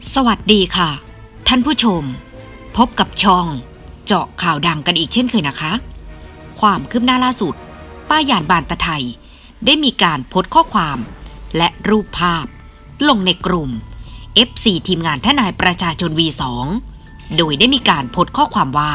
สวัสดีค่ะท่านผู้ชมพบกับช่องเจาะข่าวดังกันอีกเช่นเคยนะคะความคืบหน้าล่าสุดป้ายานบานตะไทยได้มีการโพสต์ข้อความและรูปภาพลงในกลุ่ม FC ทีมงานทนายประชาชน V2 โดยได้มีการโพสต์ข้อความว่า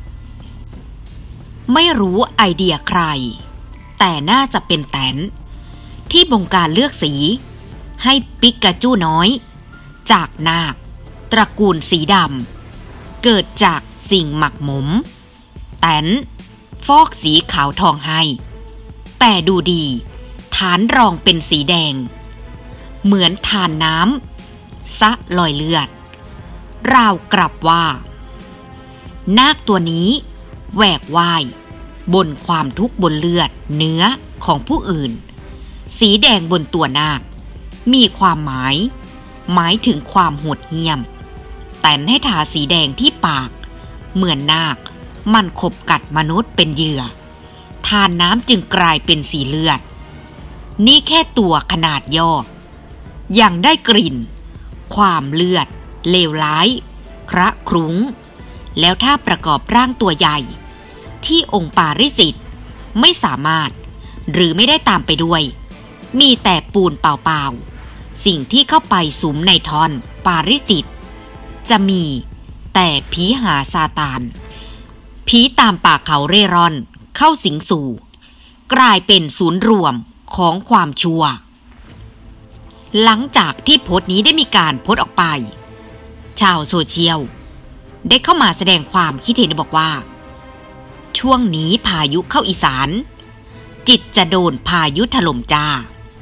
ไม่รู้ไอเดียใครแต่น่าจะเป็นแตนที่บงการเลือกสีให้ปิกาจูน้อยจากนาคตระกูลสีดำเกิดจากสิ่งหมักหมมแตนฟอกสีขาวทองให้แต่ดูดีฐานรองเป็นสีแดงเหมือนทานน้ำซะลอยเลือดราวกลับว่านาคตัวนี้แหวกว่ายบนความทุกข์บนเลือดเนื้อของผู้อื่นสีแดงบนตัวนาคมีความหมายถึงความโหดเหี้ยมแต่ให้ทาสีแดงที่ปากเหมือนนาคมันขบกัดมนุษย์เป็นเหยื่อทานน้ำจึงกลายเป็นสีเลือดนี่แค่ตัวขนาดย่อยังได้กลิ่นความเลือดเลวร้ายคระครุ้งแล้วถ้าประกอบร่างตัวใหญ่ที่องค์ปาริจิตไม่สามารถหรือไม่ได้ตามไปด้วยมีแต่ปูนเปล่าๆสิ่งที่เข้าไปสุมในท่อนปาริจิตจะมีแต่ผีหาซาตานผีตามป่าเขาเร่ร่อนเข้าสิงสู่กลายเป็นศูนย์รวมของความชั่วหลังจากที่โพสต์นี้ได้มีการโพสต์ออกไปชาวโซเชียลได้เข้ามาแสดงความคิดเห็นบอกว่าช่วงนี้พายุเข้าอีสานจิตจะโดนพายุถล่มจ้า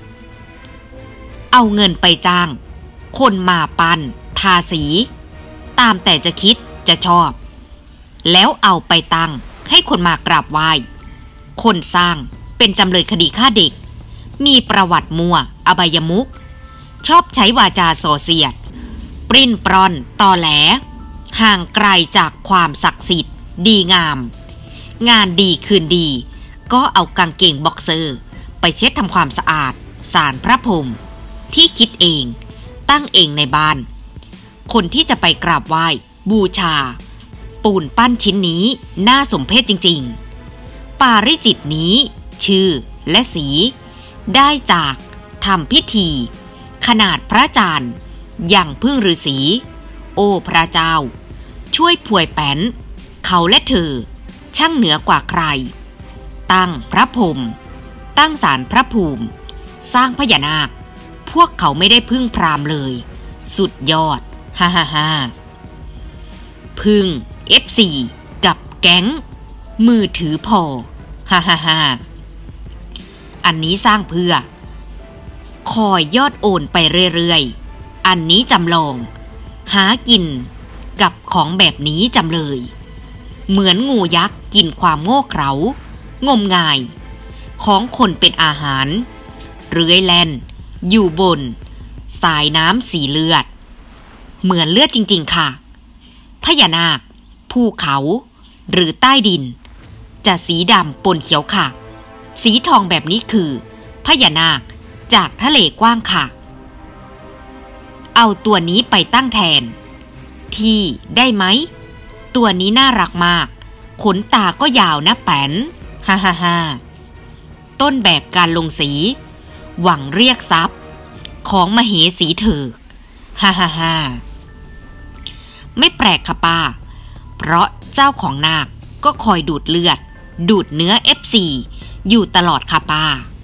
เอาเงินไปจ้างคนมาปั้นทาสีตามแต่จะคิดจะชอบแล้วเอาไปตั้งให้คนมากราบไหว้คนสร้างเป็นจำเลยคดีฆ่าเด็กมีประวัติมั่วอบายมุขชอบใช้วาจาส่อเสียดปริ้นปร้อนตอแหลห่างไกลจากความศักดิ์สิทธิ์ดีงามงานดีคืนดีก็เอากางเกงบ็อกเซอร์ไปเช็ดทำความสะอาดศาลพระพรหมที่คิดเองตั้งเองในบ้านคนที่จะไปกราบไหว้บูชาปูนปั้นชิ้นนี้น่าสมเพชจริงๆปาริจิตนี้ชื่อและสีได้จากทำพิธีขนาดพระจารย์อย่างพึ่งฤาษีโอ้พระเจ้าช่วยผวยแป้นเขาและเธอช่างเหนือกว่าใครตั้งพระพรหมตั้งศาลพระภูมิสร้างพญานาคพวกเขาไม่ได้พึ่งพราหมณ์เลยสุดยอดฮ่าฮ่าฮ่าพึ่ง FC กับแก๊งมือถือพอฮ่าฮ่าฮ่าอันนี้สร้างเพื่อคอยยอดโอนไปเรื่อยๆอันนี้จำลองหากินกับของแบบนี้จำเลยเหมือนงูยักษ์กินความโง่เขลางมงายของคนเป็นอาหารเรื้อยแล่นอยู่บนสายน้ำสีเลือดเหมือนเลือดจริงๆค่ะพญานาคภูเขาหรือใต้ดินจะสีดำปนเขียวค่ะสีทองแบบนี้คือพญานาคจากทะเลกว้างค่ะเอาตัวนี้ไปตั้งแทนที่ได้ไหมตัวนี้น่ารักมากขนตาก็ยาวนะแป้นฮ่าฮ่าฮ่าต้นแบบการลงสีหวังเรียกทรัพย์ของมเหสีเถิกฮ่าฮ่าฮ่าไม่แปลกค่ะป้าเพราะเจ้าของนาคก็คอยดูดเลือดดูดเนื้อ FC อยู่ตลอดค่ะป้า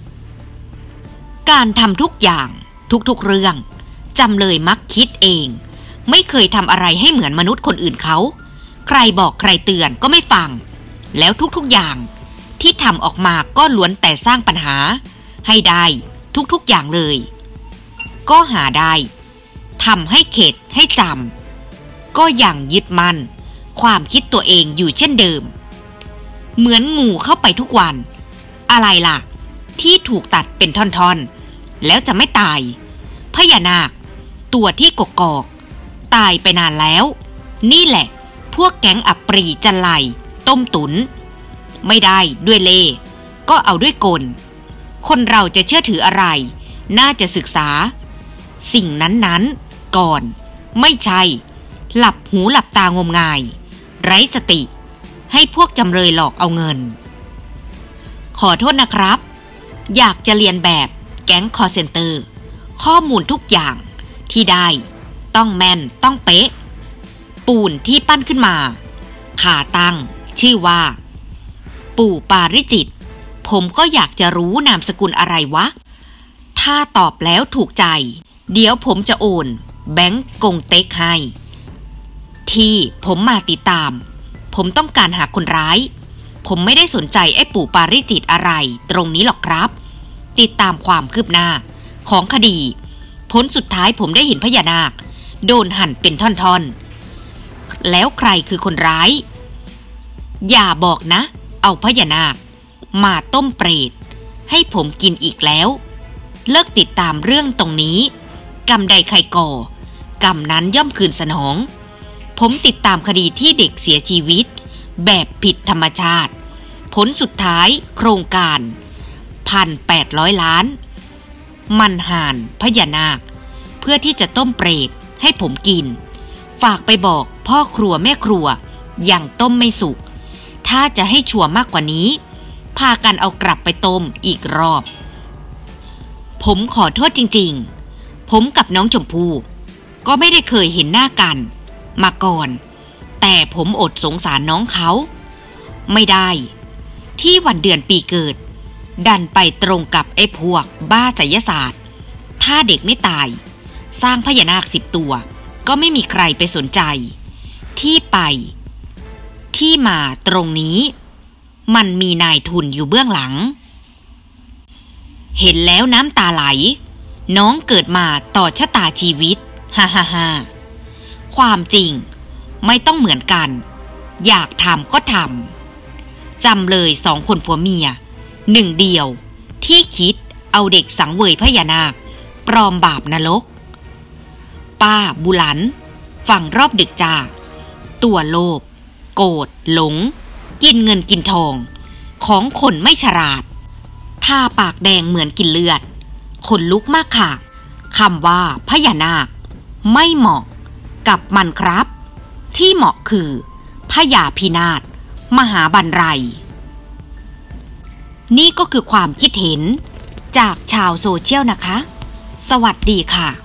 การทำทุกอย่างทุกๆเรื่องจำเลยมักคิดเองไม่เคยทำอะไรให้เหมือนมนุษย์คนอื่นเขาใครบอกใครเตือนก็ไม่ฟังแล้วทุกๆอย่างที่ทำออกมาก็ล้วนแต่สร้างปัญหาให้ได้ทุกๆอย่างเลยก็หาได้ทำให้เข็ดให้จำก็ยังยึดมั่นความคิดตัวเองอยู่เช่นเดิมเหมือนงูเข้าไปทุกวันอะไรล่ะที่ถูกตัดเป็นท่อนๆแล้วจะไม่ตายพญานาคตัวที่กกอกตายไปนานแล้วนี่แหละพวกแก๊งอัปรีจันไลต้มตุ๋นไม่ได้ด้วยเล่ห์ก็เอาด้วยกลคนเราจะเชื่อถืออะไรน่าจะศึกษาสิ่งนั้นๆก่อนไม่ใช่หลับหูหลับตางมงายไร้สติให้พวกจำเลยหลอกเอาเงินขอโทษนะครับอยากจะเรียนแบบแก๊งคอลเซ็นเตอร์ข้อมูลทุกอย่างที่ได้ต้องแม่นต้องเป๊ะปูนที่ปั้นขึ้นมาขาตั้งชื่อว่าปู่ปาริจิตผมก็อยากจะรู้นามสกุลอะไรวะถ้าตอบแล้วถูกใจเดี๋ยวผมจะโอนแบงก์กงเต็กให้ที่ผมมาติดตามผมต้องการหาคนร้ายผมไม่ได้สนใจไอ้ปู่ปาริจิตอะไรตรงนี้หรอกครับติดตามความคืบหน้าของคดีผลสุดท้ายผมได้เห็นพญานาคโดนหั่นเป็นท่อนๆแล้วใครคือคนร้ายอย่าบอกนะเอาพญานาคมาต้มเปรตให้ผมกินอีกแล้วเลิกติดตามเรื่องตรงนี้กรรมใดใครก่อกรรมนั้นย่อมคืนสนองผมติดตามคดีที่เด็กเสียชีวิตแบบผิดธรรมชาติผลสุดท้ายโครงการ 1,800 ล้านมันห่านพญานาคเพื่อที่จะต้มเปรตให้ผมกินฝากไปบอกพ่อครัวแม่ครัวยังต้มไม่สุกถ้าจะให้ชัวร์มากกว่านี้พากันเอากลับไปต้มอีกรอบผมขอโทษจริงๆผมกับน้องชมพู่ก็ไม่ได้เคยเห็นหน้ากันมาก่อนแต่ผมอดสงสารน้องเขาไม่ได้ที่วันเดือนปีเกิดดันไปตรงกับไอ้พวกบ้าไสยศาสตร์ถ้าเด็กไม่ตายสร้างพญานาค10 ตัวก็ไม่มีใครไปสนใจที่ไปที่มาตรงนี้มันมีนายทุนอยู่เบื้องหลังเห็นแล้วน้ำตาไหลน้องเกิดมาต่อชะตาชีวิตฮ่าฮ่าฮ่าความจริงไม่ต้องเหมือนกันอยากทำก็ทำจำเลย2 คนผัวเมีย1 เดียวที่คิดเอาเด็กสังเวยพญานาคปลอมบาปนรกป้าบุหลันฝั่งรอบดึกจ้าตัวโลภโกรธหลงกินเงินกินทองของคนไม่ฉลาดทาปากแดงเหมือนกินเลือดขนลุกมากค่ะคำว่าพญานาคไม่เหมาะกับมันครับที่เหมาะคือพญาพินาศมหาบันไรนี่ก็คือความคิดเห็นจากชาวโซเชียลนะคะสวัสดีค่ะ